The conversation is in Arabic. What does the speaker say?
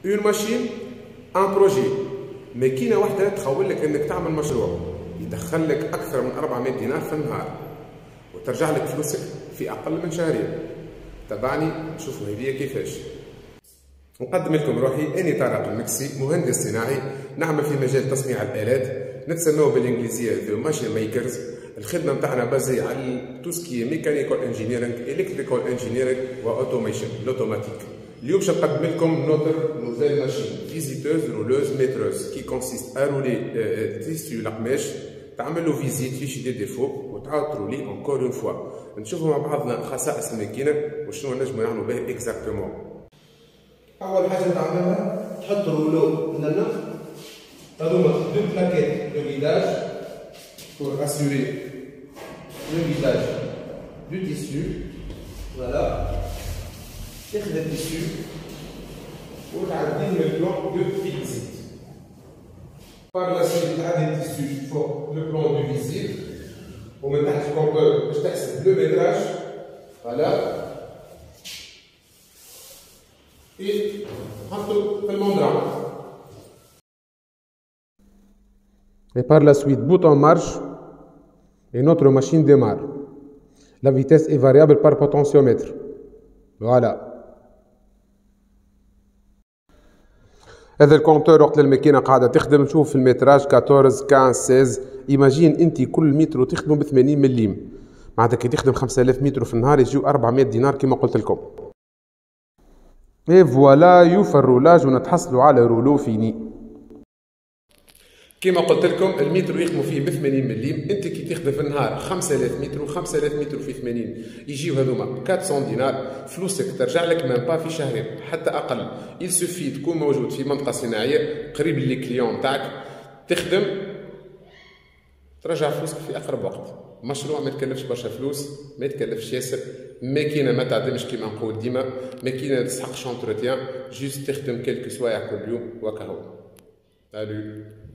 اون ماشين ان بروجي. ماكينه واحده تخول لك انك تعمل مشروع يدخل لك اكثر من 400 دينار في النهار وترجع لك فلوسك في اقل من شهرين. تابعني نشوفوا هذه كيفاش. نقدم لكم روحي، اني طارق المكسي، مهندس صناعي نعمل في مجال تصنيع الالات، نتسموا بالانجليزيه ذو ماشين ميكرز. الخدمه نتاعنا بازي على توسكي ميكانيكال انجينيرينغ، الكتريكال انجينيرينغ واوتوميشن لوتوماتيك. اليوم باش نقدم لكم نوتر نوفيل ماشين فيزيتوز رولوز ميتروز كي كونسيست ا رولي تيسيو القماش، تعمل له فيزيت فيشي دي ديفو وتعاود ترولي اونكور اون فوا. نشوفوا مع بعضنا خصائص الماكينه وشنو نجمو نعملوا به اكزاكتومون. اول حاجه تعملها تحط رولو هنا، هذوما دو بلاكيت دو فيداج pour assurer le vidage du tissu. Voilà. تاخذ التيسيو وتعدي من البلان دو فيزيت. بار لا سويت تعدي التيسيو فوق لو بلان دو فيزيت ومن تحت الكومبور باش تحسب لو ميتراج. فوالا. et نحطو في الموندرا. Et par la suite, bouton marche et notre machine démarre. La vitesse est variable par potentiomètre. Voilà. هذا الكونتور وقت الماكينه قاعده تخدم، نشوف في المتراج 14 15 16. ايماجين انت كل متر تخدمه ب 80 مليم، معناتها كي تخدم 5000 متر في النهار يجيو 400 دينار كما قلت لكم. اي فوالا يوفى الرولاج ونتحصلوا على رولو فيني. كما قلت لكم المتر يخدموا فيه ب 80 مليم، انت كي تخدم في النهار 5000 متر و5000 متر في 80 يجيو هذوما 400 دينار، فلوسك ترجع لك مام با في شهرين حتى اقل. يلسوفي تكون موجود في منطقه صناعيه قريب لي كليون تاعك، تخدم ترجع فلوسك في اقرب وقت. مشروع ما يتكلفش برشا فلوس، ما يتكلفش ياسر، ماكينه ما تعدمش كيما نقول ديما، ماكينه ما تسحقش اونتروتيان، جوست تخدم كلكو سوايع كل يوم وكهو. سالو.